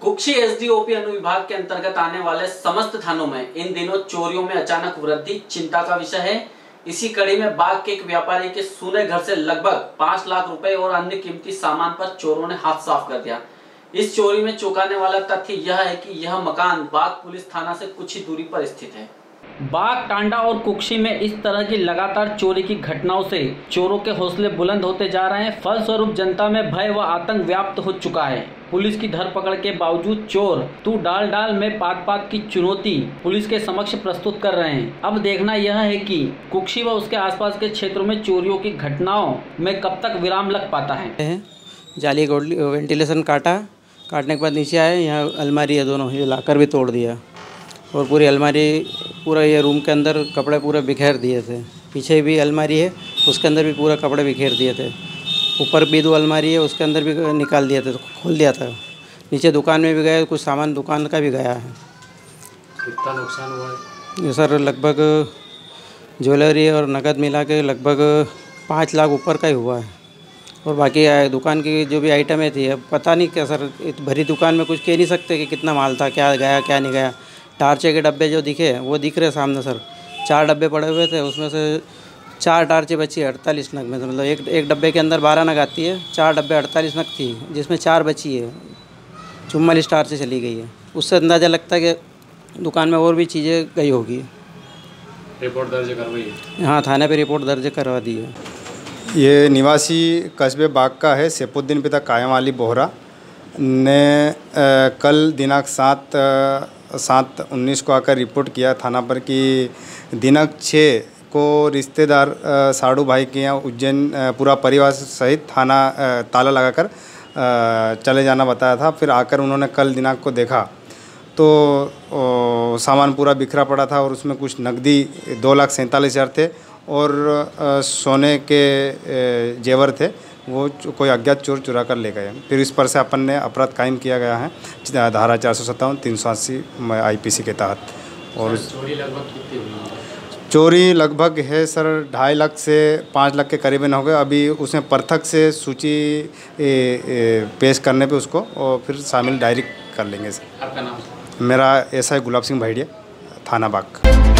Kukshi SDOP अनुविभाग के अंतर्गत आने वाले समस्त थानों में इन दिनों चोरियों में अचानक वृद्धि चिंता का विषय है। इसी कड़ी में बाग के एक व्यापारी के सूने घर से लगभग 5 लाख रुपए और अन्य कीमती सामान पर चोरों ने हाथ साफ कर दिया। इस चोरी में चौंकाने वाला तथ्य यह है कि यह मकान बाग पुलिस थाना से कुछ ही दूरी पर स्थित है। बाग, टांडा और कुक्षी में इस तरह की लगातार चोरी की घटनाओं से चोरों के हौसले बुलंद होते जा रहे हैं। फलस्वरूप जनता में भय व आतंक व्याप्त हो चुका है। पुलिस की धरपकड़ के बावजूद चोर तू डाल में पात की चुनौती पुलिस के समक्ष प्रस्तुत कर रहे हैं। अब देखना यह है कि कुक्षी व उसके आसपास के क्षेत्रों में चोरियों की घटनाओं में कब तक विराम लग पाता है। जाली वेंटिलेशन काटने के बाद नीचे आए, यहाँ अलमारी है दोनों, ये लाकर भी तोड़ दिया और पूरी अलमारी, पूरा ये रूम के अंदर कपड़े पूरे बिखेर दिए थे। पीछे भी अलमारी है, उसके अंदर भी पूरा कपड़े बिखेर दिए थे। ऊपर भी 2 अलमारी है, उसके अंदर भी निकाल दिए थे, खोल दिया था। नीचे दुकान में भी गए, कुछ सामान दुकान का भी गया है। कितना नुकसान हुआ है? ये सर लगभग ज्वेलरी और नकद मिला के लगभग 5 लाख ऊपर का ही हुआ है। और बाकी दुकान की जो भी आइटमें थी, अब पता नहीं क्या सर, भरी दुकान में कुछ कह नहीं सकते कि कितना माल था, क्या गया क्या नहीं गया। टार्चे के डब्बे जो दिखे वो दिख रहे सामने सर, 4 डब्बे पड़े हुए थे, उसमें से 4 टार्चें बची 48 नग में। तो मतलब एक डब्बे के अंदर 12 नग आती है, 4 डब्बे 48 नग थी, जिसमें 4 बची है। 44 टार्चें चली गई है। उससे अंदाज़ा लगता है कि दुकान में और भी चीज़ें गई होगी। रिपोर्ट दर्ज करवाई है? हाँ, थाने पे रिपोर्ट दर्ज करवा दी है। ये निवासी कस्बे बाग का है सैफुद्दीन पिता कायम अली बोहरा ने कल दिनांक 7/19 को आकर रिपोर्ट किया थाना पर कि दिनांक 6 को रिश्तेदार साड़ू भाई के यहाँ उज्जैन पूरा परिवार सहित थाना ताला लगाकर चले जाना बताया था। फिर आकर उन्होंने कल दिनांक को देखा तो सामान पूरा बिखरा पड़ा था और उसमें कुछ नकदी 2,47,000 थे और सोने के जेवर थे, वो कोई अज्ञात चोर चुरा कर ले गए। फिर इस पर से अपन ने अपराध कायम किया गया है धारा 457, 380 IPC के तहत। और चोरी लगभग कितनी हुई? चोरी लगभग है सर 2.5 लाख से 5 लाख के करीबन हो गए। अभी उसमें पृथक से सूची पेश करने पे उसको और फिर शामिल डायरी कर लेंगे सर। आपका नाम? मेरा SI गुलाब सिंह भाईडिया, थाना बाग।